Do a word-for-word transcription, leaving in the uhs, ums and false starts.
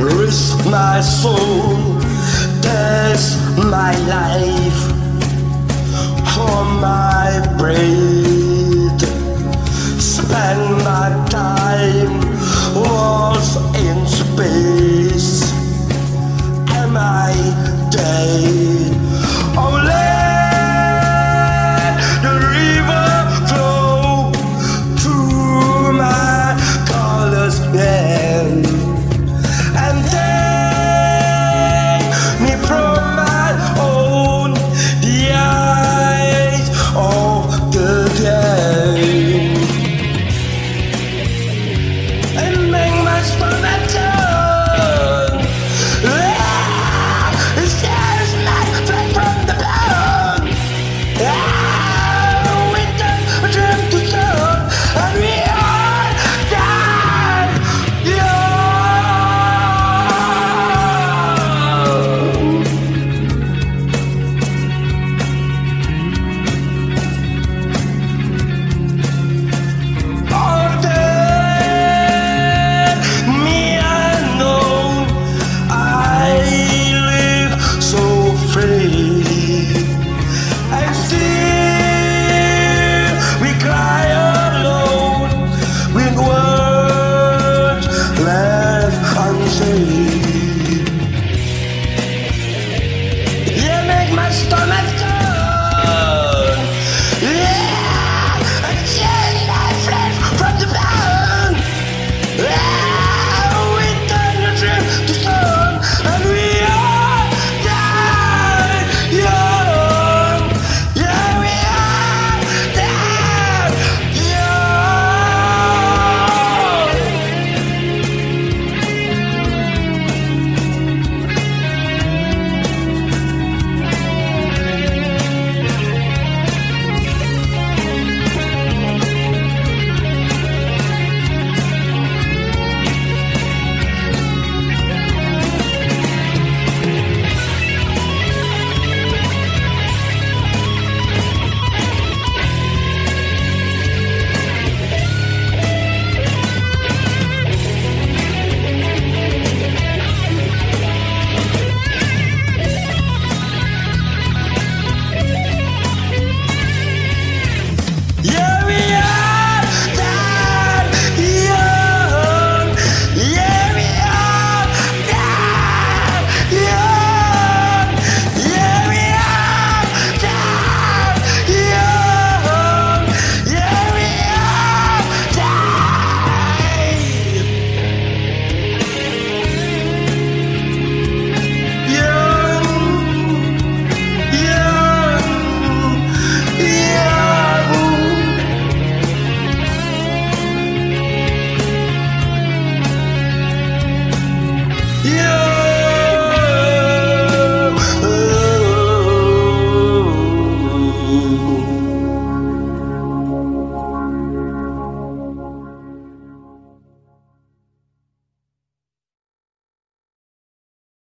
risk my soul, that's my life, for my breath, spend my time was in space. Am I dead? Oh, let the river flow through my colors, yeah, and take me from my own the eyes of the day, and make my spine